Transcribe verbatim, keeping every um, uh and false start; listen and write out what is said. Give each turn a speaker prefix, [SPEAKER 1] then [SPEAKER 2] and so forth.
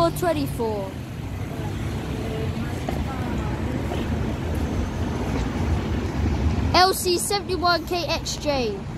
[SPEAKER 1] twenty-four twenty-four. L C seventy-one K X J.